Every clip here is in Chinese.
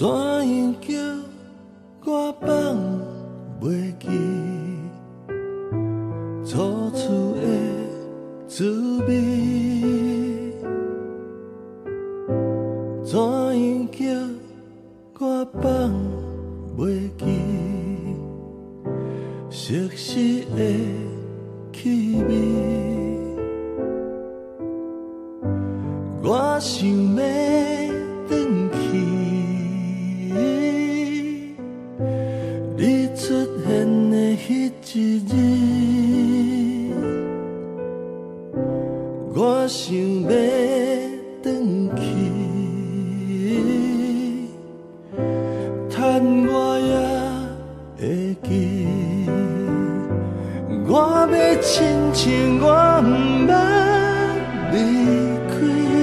怎样叫我放袂记？初次的滋味，怎样叫我放袂记？熟悉的气味，我想要转去，你出现的迄一日，我想要转去，趁我也会记。我要亲像我不捌离开，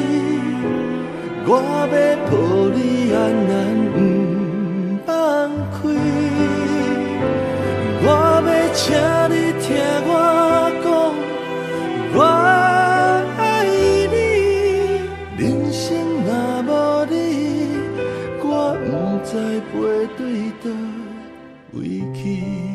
我要抱你安安不放开，我要请你听我讲，我爱你，人生若无你，我不知飞对倒位去。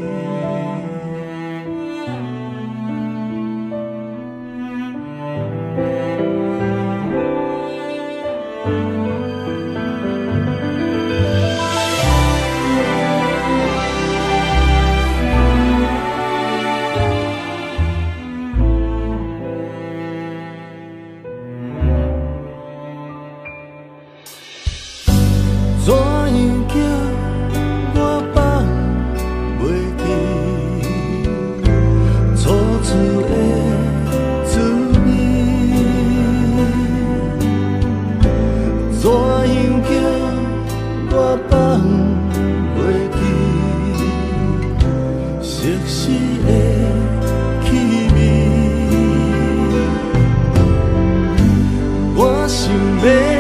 怎样叫我放袂记？初次的滋味，怎样叫我放袂记？熟悉的气味，我想要。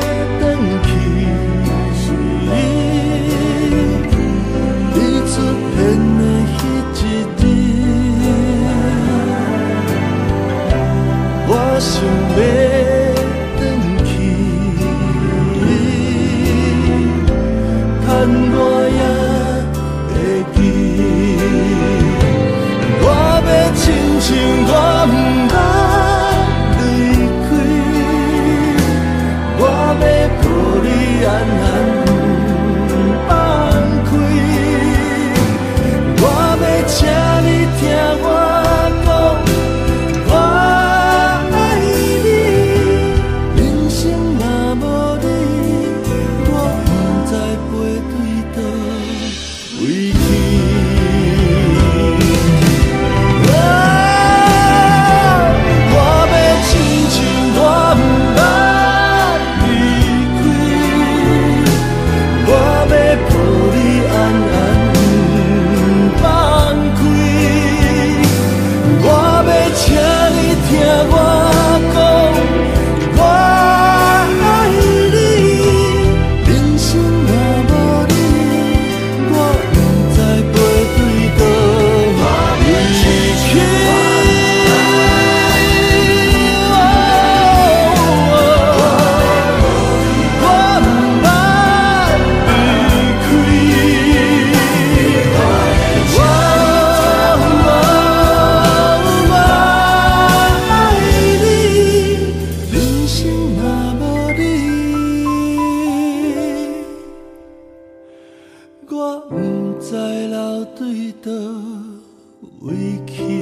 我想要转去，趁我也会记。我要亲像我不捌离开，我要抱你安安不放开，我要请你听我。我不知流对倒位去。